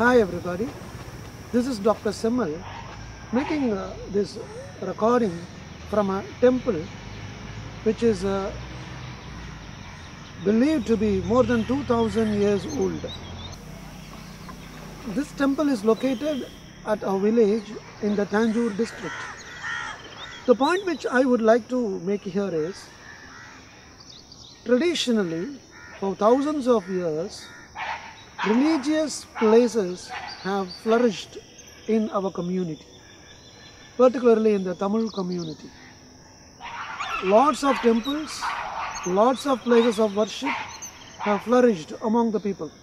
Hi everybody, this is Dr. Semal making this recording from a temple which is believed to be more than 2000 years old. This temple is located at a village in the Tanjore district. The point which I would like to make here is, traditionally for thousands of years, religious places have flourished in our community, particularly in the Tamil community. Lots of temples, lots of places of worship have flourished among the people.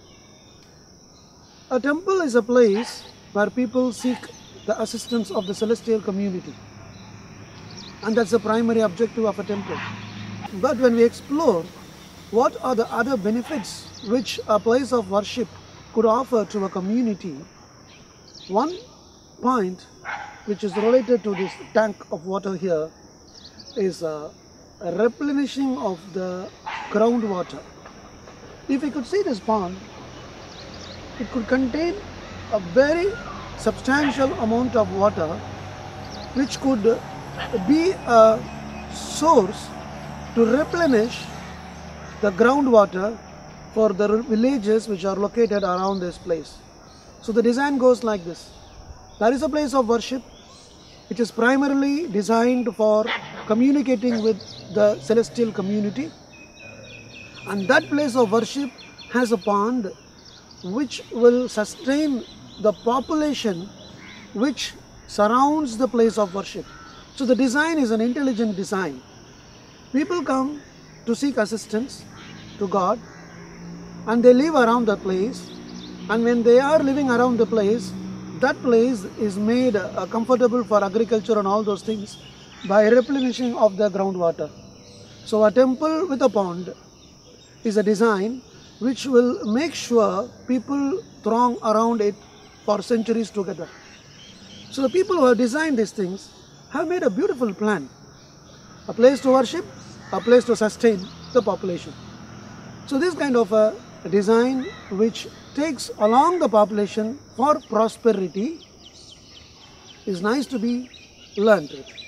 A temple is a place where people seek the assistance of the celestial community, and that's the primary objective of a temple. But when we explore what are the other benefits which a place of worship could offer to a community, one point which is related to this tank of water here is a replenishing of the groundwater. If we could see this pond, it could contain a very substantial amount of water which could be a source to replenish the groundwater for the villages which are located around this place. So the design goes like this. There is a place of worship which is primarily designed for communicating with the celestial community, and that place of worship has a pond which will sustain the population which surrounds the place of worship. So the design is an intelligent design. People come to seek assistance to God, and they live around the place, and when they are living around the place, that place is made comfortable for agriculture and all those things by replenishing of the groundwater. So a temple with a pond is a design which will make sure people throng around it for centuries together. So the people who have designed these things have made a beautiful plan. A place to worship, a place to sustain the population. So this kind of a design which takes along the population for prosperity is nice to be learned with.